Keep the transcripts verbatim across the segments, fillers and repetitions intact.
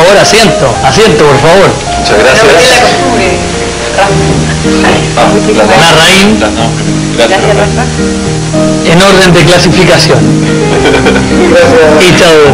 favor, asiento, asiento, por favor. Muchas gracias. Larraín, Gracias, Rafa. en orden de clasificación. Y Chadut.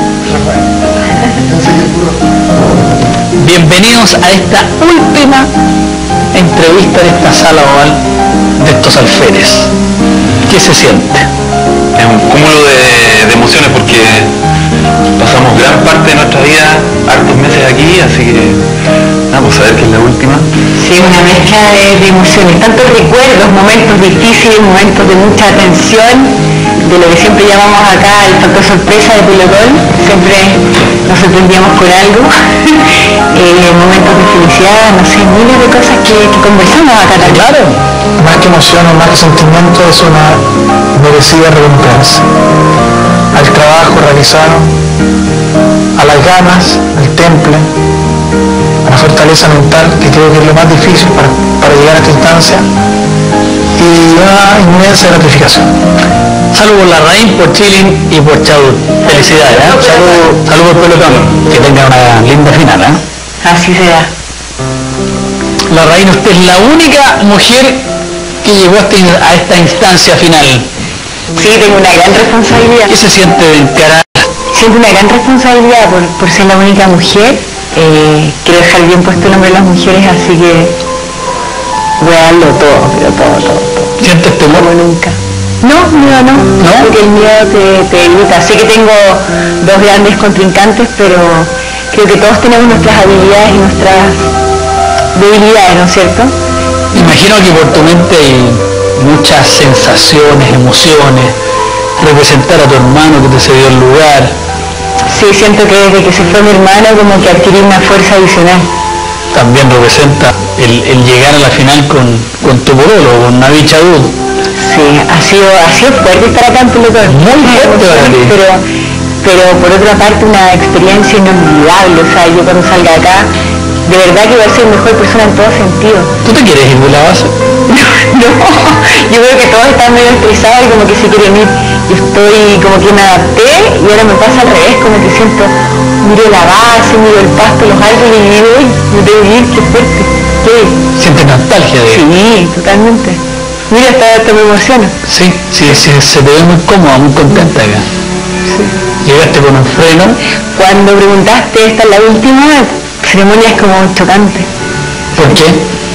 Bienvenidos a esta última entrevista en esta sala oval de estos alférez. ¿Qué se siente? Es un cúmulo de, de emociones porque pasamos gran parte de nuestra vida, hartos meses aquí, así que vamos a ver que es la última. Sí, una mezcla de, de emociones, tantos recuerdos, momentos difíciles, momentos de mucha tensión, de lo que siempre llamamos acá el factor sorpresa de pelotón, siempre nos sorprendíamos con algo, eh, momentos de felicidad, no sé, miles de cosas que, que conversamos acá también. Claro, Más que emoción o más que sentimiento, es una merecida recompensa al trabajo realizado, a las ganas, al temple, a la fortaleza mental, que creo que es lo más difícil para, para llegar a esta instancia, y una inmensa gratificación. salud por Larraín, por Chilling y por Chadut. Felicidades, ¿eh? Salud, salud por pelotón. Que tenga una linda final, ¿eh? Así será. Larraín, usted es la única mujer que llegó a esta, a esta instancia final. Sí, tengo una gran responsabilidad. ¿Qué se siente de encarar? Siento una gran responsabilidad por, por ser la única mujer. Eh, quiero dejar bien puesto el nombre de las mujeres, así que voy a darlo todo, pero todo, todo, todo. ¿Sientes temor? Como nunca. No, miedo no, ¿No? porque el miedo te, te evita. Sé que tengo dos grandes contrincantes, pero creo que todos tenemos nuestras habilidades y nuestras debilidades, ¿no es cierto? Imagino que por tu mente hay muchas sensaciones, emociones, representar a tu hermano que te cedió el lugar. Sí, siento que desde que se fue mi hermano como que adquirí una fuerza adicional. También representa el, el llegar a la final con, con tu pololo, con Navi Chadut. Sí, ha sido, ha sido fuerte estar acá en pelotón. Muy fuerte para ti. Pero, pero por otra parte una experiencia inolvidable. O sea, yo cuando salga acá, de verdad que voy a ser mejor persona en todo sentido. ¿Tú te quieres ir de la base? No, yo creo que todos están medio estresados y como que se quieren ir. Yo estoy como que me adapté y ahora me pasa al revés, como que siento, miro la base, miro el pasto, los árboles y digo, uy, me tengo que ir, qué fuerte. ¿Qué? ¿Sientes nostalgia de Sí, totalmente. Mira, hasta, hasta me emociona. Sí, sí, sí, se te ve muy cómoda, muy contenta acá. Sí. Llegaste con un freno. Cuando preguntaste, esta es la última, ceremonia es como chocante. ¿Por qué?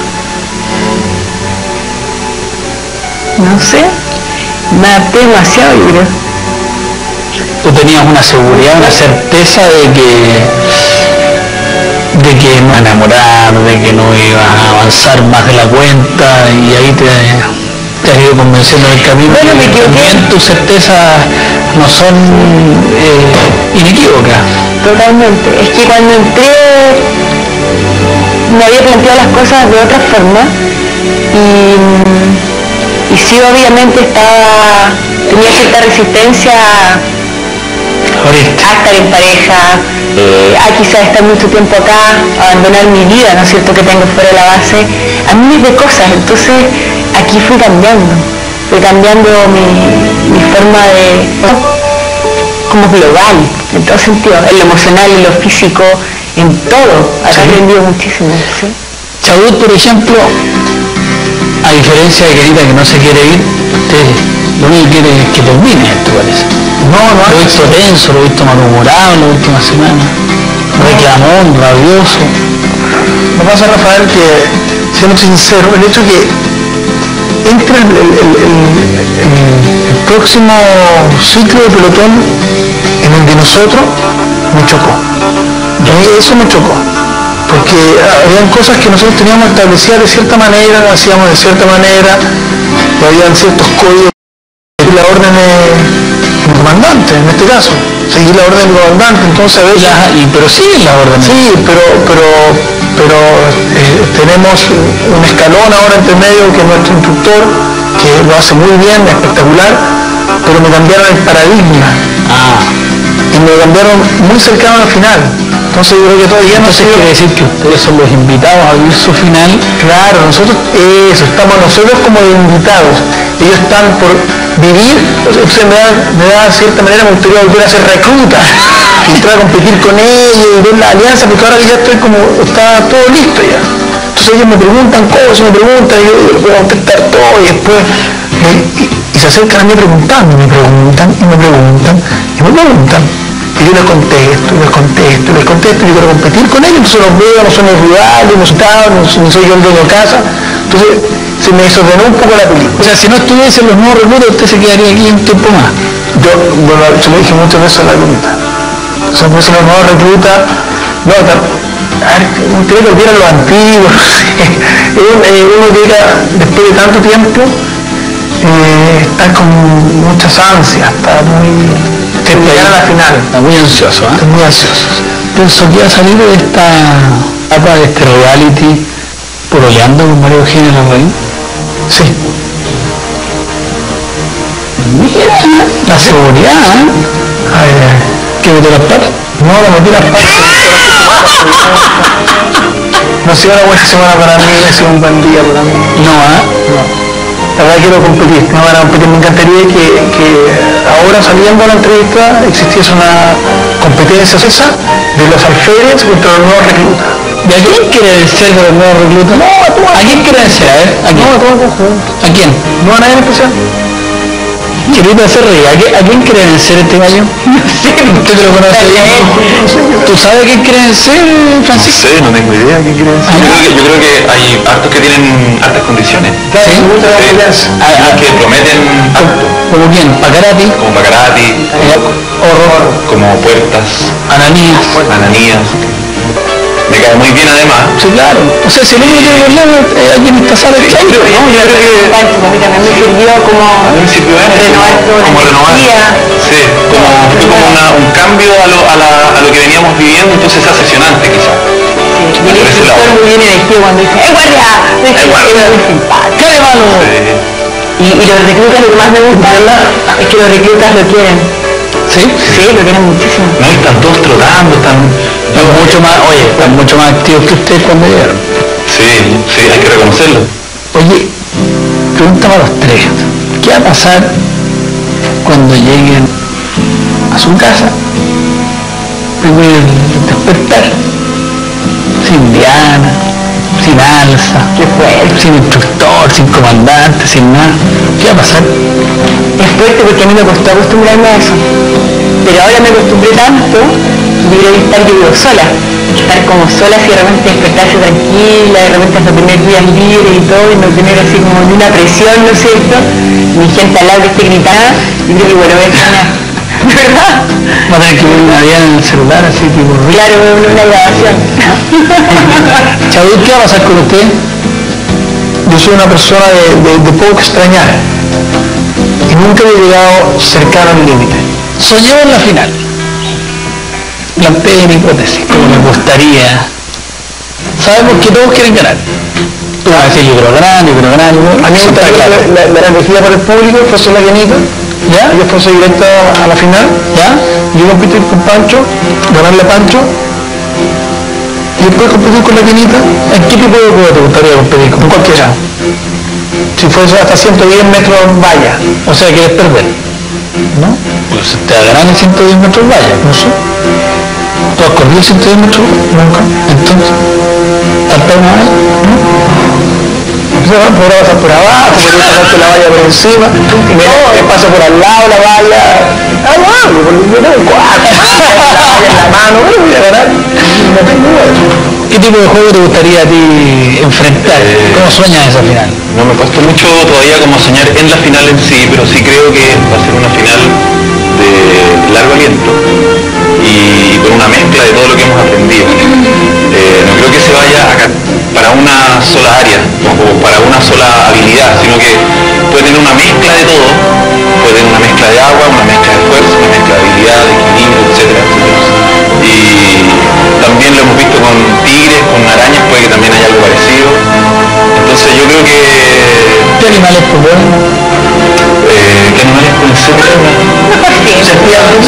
No sé, me adapté demasiado, yo creo. Tú tenías una seguridad, una certeza de que de que no enamorar, de que no ibas a avanzar más de la cuenta y ahí te, te has ido convenciendo en el camino. Bueno, me equivoqué. También tus certezas no son eh, inequívocas. Totalmente. Es que cuando entré me había planteado las cosas de otra forma y, y sí, obviamente estaba, tenía cierta resistencia Ahorita. a estar en pareja, eh, a quizás estar mucho tiempo acá, abandonar mi vida, ¿no es cierto?, que tengo fuera de la base, a miles de cosas. Entonces aquí fui cambiando, fui cambiando mi, mi forma de, como global, en todo sentido, en lo emocional, en lo físico, en todo. Acá he aprendido muchísimo, ¿sí? Chadut, por ejemplo, a diferencia de Kenita que no se quiere ir, usted lo único que quiere es que termine esto, parece. No, no, Lo he visto tenso, lo he visto malhumorado en la última semana, reclamón, rabioso. me pasa, Rafael, que, siendo sincero, el hecho que entre el, el, el, el, el próximo ciclo de pelotón en el de nosotros me chocó. A mí eso me chocó, porque habían cosas que nosotros teníamos establecidas de cierta manera, lo hacíamos de cierta manera, y habían ciertos códigos, la orden del comandante, en este caso, seguir la orden del comandante, entonces a veces... La- y, pero siguen las órdenes. Sí, pero, pero, pero eh, tenemos un escalón ahora entre medio que es nuestro instructor, que lo hace muy bien, espectacular, pero me cambiaron el paradigma Ah, y me cambiaron muy cercano al final. Entonces yo creo que todavía no entonces sé. quiere decir que ustedes son los invitados a vivir su final. Claro, nosotros, eso, estamos nosotros como de invitados. Ellos están por vivir, entonces me da, me da de cierta manera, me gustaría volver a ser recluta. entrar a competir con ellos y ver la alianza, porque ahora ya estoy como, está todo listo ya. Entonces ellos me preguntan cosas, me preguntan, y yo les voy a contestar todo, y después, me, y, y se acercan a mí preguntando, me preguntan, y me preguntan, y me preguntan. Y yo les contesto, les contesto, les contesto, y yo quiero competir con ellos, entonces los veo, no son los rivales, no están, no, no soy yo el dueño de casa. Entonces se me desordenó un poco la película. O sea, si no estuviesen los nuevos reclutas, usted se quedaría aquí un tiempo más. Yo, bueno, se lo dije muchas veces a la recluta. O sea, por eso los nuevos reclutas, no, a ver, uno tiene que olvidar a los antiguos, no sé. Uno, eh, uno llega, después de tanto tiempo, eh, está con muchas ansias, está muy... que llegar a la final. Está muy ansioso, ¿eh? Está muy ansioso. Pienso que ha salido de esta etapa de este reality pololeando con María Eugenia Larraín. Sí. Mira, la seguridad, ¿eh? Ay, ay. ¿Que metió las patas? No, no metí las patas. No ha sido una buena semana para mí, ha sido un buen día para mí. No, ¿eh? No. La verdad quiero competir, no van a competir, me encantaría que, que ahora saliendo a la entrevista existiese una competencia esa de los alférez contra los nuevos reclutas. ¿Y a quién quiere vencer de los nuevos reclutas? No, a todos. ¿A quién quiere vencer? A ver, ¿a quién? No, a todos juntos. ¿A quién? No a nadie en especial. Querido hacer reír, ¿a quién, ¿a quién quiere vencer este gallo? No sé, usted lo conoce bien. ¿Tú sabes a quién quiere vencer, No Francisco? sé, no tengo idea qué quiere decir. Yo creo que, yo creo que hay hartos que tienen hartas condiciones. Claro, ¿Sí? me gusta la alianza. Ah, Hay ah, que prometen harto, ¿Como quién? ¿Pacarati? como Pacarati, Horror. como Puertas, Ananías. Ananías. Me cae muy bien además. Sí, claro. O sea, si el único que tiene problemas es aquí en esta sala de Yo creo, no, yo creo que Pancho, a mí también me sirvió como a mí me sirvió eso, renovar toda como la renovar. energía. Sí, como, fue como una, un cambio a lo, a, la, a lo que veníamos viviendo, entonces es asesionante quizás. Sí, y el Por ese instructor lado. muy bien elegido cuando dice ¡eh, guardia! Dice, ¡Eh, guardia! es muy simpático. ¡Qué de malo! Sí. Y, y los reclutas, lo que más me gusta es que los reclutas lo quieren. ¿Sí? Sí, lo quieren muchísimo. No, y están todos trotando, están... Están mucho más, oye, están mucho más activos que ustedes cuando llegaron. Sí, sí, hay que reconocerlo. Oye, pregunta para los tres. ¿Qué va a pasar cuando lleguen a su casa? Primero despertar. Sin Diana, sin alza, sin instructor, sin comandante, sin nada. ¿Qué va a pasar? Es fuerte porque a mí me costó acostumbrarme a eso. Pero ahora me acostumbré tanto que yo creo que estar yo vivo sola. Estar como sola y de repente despertarse tranquila, de repente hasta tener días libres y todo, y no tener así como ni una presión, ¿no es cierto? Mi gente al lado que esté gritada, y creo que bueno, voy a extrañar. ¿Verdad? Va a tener que ver una Diana en el celular, así tipo rico. Claro, una, una grabación. Chadwick, ¿qué va a pasar con usted? Yo soy una persona de, de, de poco extrañar y nunca he llegado cercano al límite. Soñemos en la final. Planteen hipótesis, como les gustaría. Sabemos que todos quieren ganar. Tú vas a decir, yo quiero ganar, yo quiero ganar, yo quiero ganar. A mí me Eso está gustaría claro. la, la, la elegida por el público fuese la llanita, ¿Ya? ella fuese directa a la final, ¿Ya? yo competir con Pancho, ganarle a Pancho, y después competir con la llanita, ¿En qué tipo de juego te gustaría competir? con cualquiera. Si fuese hasta ciento diez metros valla, O sea, quieres perder. ¿No? Pues te va a ganar en ciento diez metros vaya. no sé, ¿Tú has corrido ciento diez metros? nunca. Entonces, ¿tanto una vez? Entonces, bueno, ahora pasar por abajo, podría pasarte la valla por encima, y me, me paso por al lado la valla, ah, bueno, yo tengo cuatro, la valla en la mano, bueno, voy a ganar, no tengo duda. ¿Qué tipo de juego te gustaría a ti enfrentar? Eh, ¿Cómo sueñas esa final? No me he puesto mucho todavía como soñar en la final en sí, pero sí creo que va a ser una final de largo aliento y con una mezcla de todo lo que hemos aprendido. Eh, no creo que se vaya a ca- para una sola área o para una sola habilidad, sino que puede tener una mezcla de todo, puede tener una mezcla de agua, una mezcla de fuerza, una mezcla de habilidad, de equilibrio, etcétera, etcétera. Y también lo hemos visto con tigres, con arañas, puede que también haya algo parecido. Entonces yo creo que ¿Qué animales proponen? eh, ¿qué animales pueden ser? Serpientes.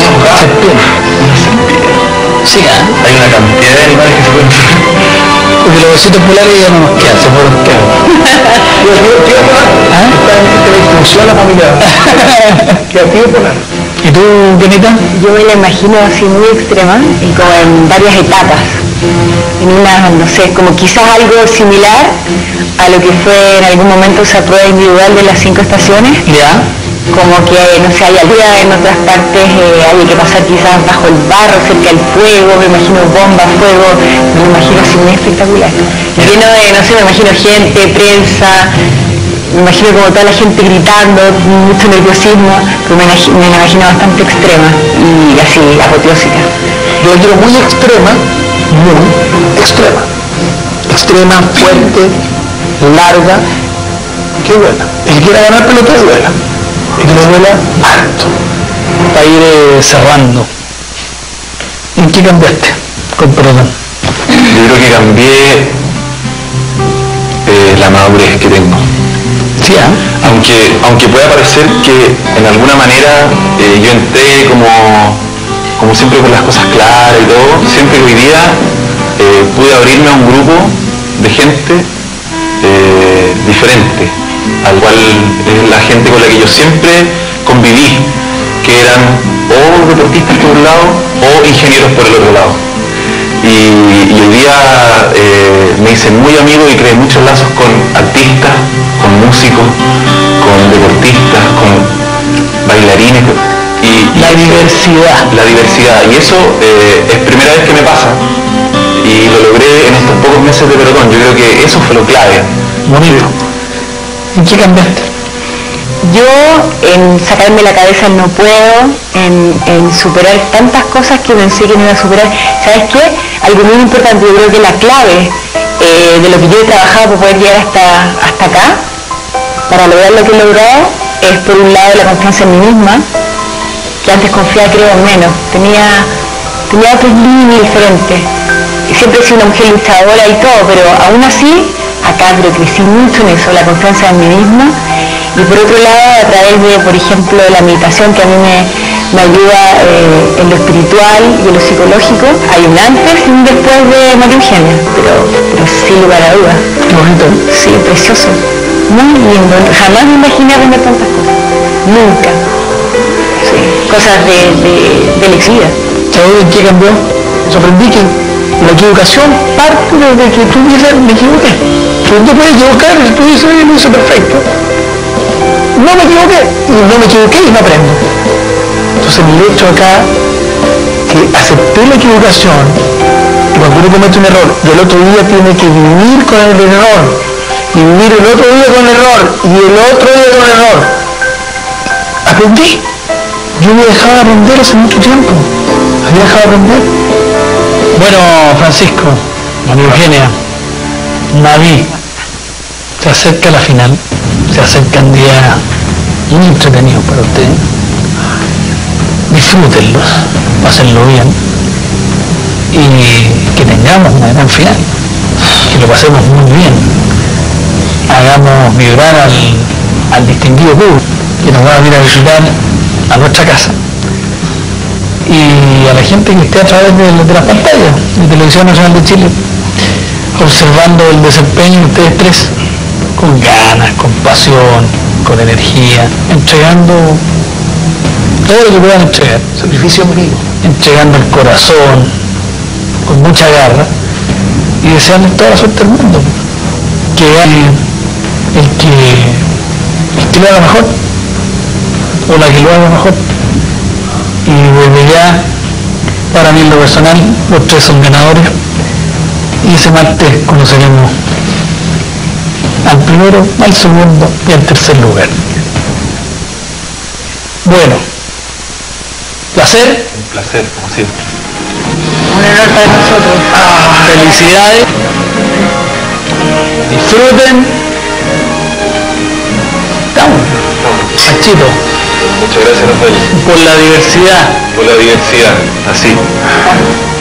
Sí, ¿ah? Hay una cantidad de animales que se pueden hacer. Porque los ositos polares ya no nos quedan, se fueron quedan. Tío, tío, tío, ¿Ah? está en esta disfunción la familia, creativo polar. ¿Y tú, Kenita? Yo me la imagino así muy extrema y como en varias etapas. En una, no sé, como quizás algo similar a lo que fue en algún momento esa prueba individual de las cinco estaciones. Ya. Como que, no sé, hay altura en otras partes, eh, hay que pasar quizás bajo el barro, cerca del fuego, me imagino bomba, fuego, me lo imagino así muy espectacular. Lleno de, no sé, me imagino gente, prensa, me imagino como toda la gente gritando, mucho nerviosismo, pero me, me la imagino bastante extrema y así, apoteósica. Yo la quiero muy extrema, muy extrema. Extrema, fuerte, larga, que duela. El que quiera ganar pelota duela. El que no duela, harto. Para ir eh, cerrando. ¿En qué cambiaste? Con perdón. Yo creo que cambié eh, la madurez que tengo. Sí, ¿eh? Aunque, aunque pueda parecer que en alguna manera eh, yo entré como, como siempre con las cosas claras y todo, siempre que hoy día eh, pude abrirme a un grupo de gente eh, diferente, al cual es la gente con la que yo siempre conviví, que eran o deportistas por un lado o ingenieros por el otro lado. Y, y hoy día eh, me hice muy amigo y creé muchos lazos con artistas, con músicos, con deportistas, con bailarines. Y, y La eso, diversidad. La diversidad. Y eso eh, es primera vez que me pasa. Y lo logré en estos pocos meses de pelotón. Yo creo que eso fue lo clave. Bonito. ¿En qué cambiaste? Yo en sacarme la cabeza el no puedo, en, en superar tantas cosas que pensé que no iba a superar. ¿Sabes qué? Algo muy importante, yo creo que la clave eh, de lo que yo he trabajado para poder llegar hasta, hasta acá, para lograr lo que he logrado, es por un lado la confianza en mí misma, que antes confiaba creo menos, tenía, tenía otros límites diferentes. Siempre he sido una mujer luchadora y todo, pero aún así, acá creo que crecí mucho en eso, la confianza en mí misma. Y por otro lado, a través de, por ejemplo, la meditación, que a mí me, me ayuda eh, en lo espiritual y en lo psicológico, hay un antes y un después de María Eugenia, pero, pero sin lugar a dudas. Qué bonito. Sí, precioso, muy lindo. Jamás me imaginé aprender tantas cosas, nunca. Sí, cosas de, de, de la vida. ¿Sabes en qué cambió? Sorprendí que la equivocación parte desde que tú dices, me equivoqué. Tú te puedes equivocar y tú dices, oye, lo hice perfecto. No me equivoqué, y no me equivoqué y no aprendo. Entonces el hecho acá, que acepté la equivocación, y cuando uno comete un error, y el otro día tiene que vivir con el error, y vivir el otro día con el error, y el otro día con el error, aprendí. Yo había dejado de aprender hace mucho tiempo. Había dejado de aprender. Bueno, Francisco, María Eugenia, Naví, se acerca la final, se acercan días muy entretenidos para ustedes. Disfrútenlos, pásenlo bien y que tengamos una gran final, que lo pasemos muy bien, hagamos vibrar al, al distinguido público que nos va a venir a visitar a nuestra casa, y a la gente que esté a través de, de las pantallas de Televisión Nacional de Chile, observando el desempeño de ustedes tres, con ganas, con pasión, con energía, entregando todo lo que puedan entregar, Sacrificio amigo. entregando el corazón, con mucha garra, y desearles toda la suerte del mundo, que gane el que, el que lo haga mejor, o la que lo haga mejor. Y desde ya, para mí en lo personal, los tres son ganadores, y ese martes conoceremos al primero, al segundo y al tercer lugar. Bueno, placer. Un placer, como siempre. Un honor para nosotros. Ah, felicidades. Disfruten. Estamos. Machito, Muchas gracias, Rafael, por la diversidad. por la diversidad. Así.